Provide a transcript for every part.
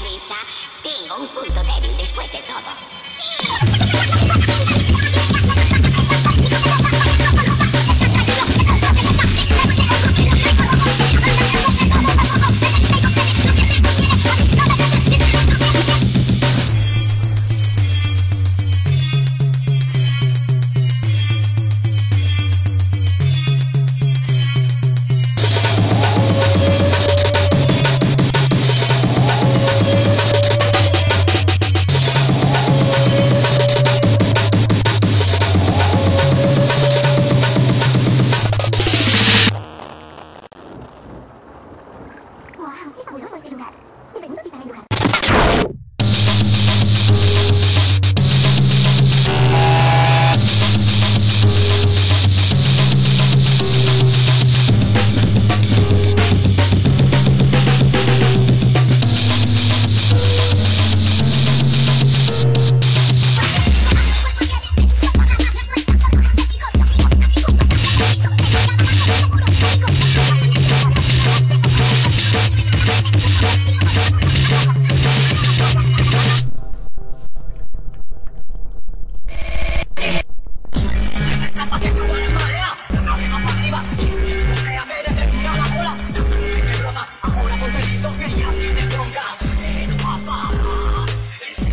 risa. Tengo un punto débil después de todo.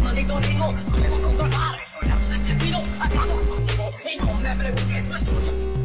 Ritmo, debemos controlar, soy el asesino, atado, y no me preguntes, no escucho.